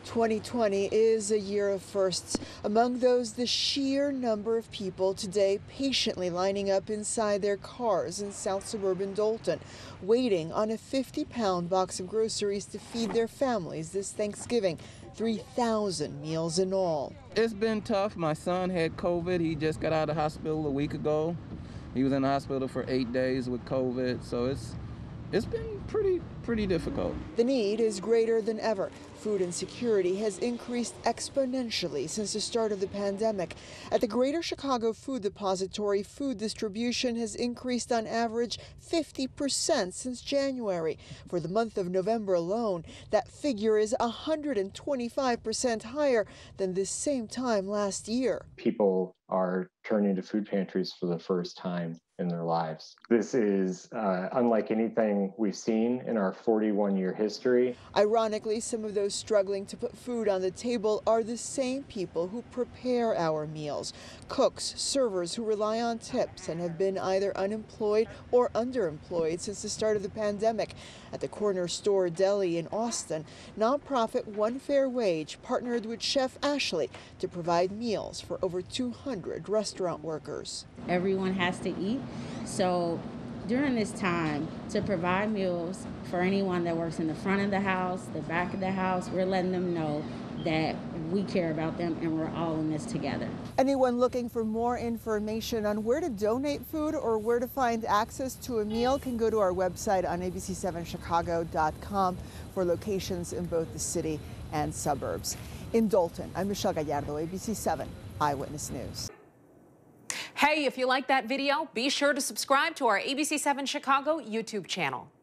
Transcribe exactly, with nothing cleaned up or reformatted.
twenty twenty is a year of firsts. Among those, the sheer number of people today patiently lining up inside their cars in South suburban Dolton, waiting on a fifty pound box of groceries to feed their families this Thanksgiving. three thousand meals in all. It's been tough. My son had COVID. He just got out of the hospital a week ago. He was in the hospital for eight days with COVID, so it's it's been pretty pretty difficult. The need is greater than ever. Food insecurity has increased exponentially since the start of the pandemic. At the Greater Chicago Food Depository, food distribution has increased on average fifty percent since January. For the month of November alone, that figure is one hundred twenty-five percent higher than this same time last year. People are turning to food pantries for the first time in their lives. This is uh, unlike anything we've seen in our forty-one year history. Ironically, some of those struggling to put food on the table are the same people who prepare our meals. Cooks, servers who rely on tips and have been either unemployed or underemployed since the start of the pandemic. At the Corner Store Deli in Austin, nonprofit One Fair Wage partnered with Chef Ashley to provide meals for over two hundred restaurant workers. Everyone has to eat, so during this time, to provide meals for anyone that works in the front of the house, the back of the house, we're letting them know that we care about them and we're all in this together. Anyone looking for more information on where to donate food or where to find access to a meal can go to our website on A B C seven Chicago dot com for locations in both the city and suburbs. In Dolton, I'm Michelle Gallardo, A B C seven Eyewitness News. Hey, if you like that video, be sure to subscribe to our A B C seven Chicago YouTube channel.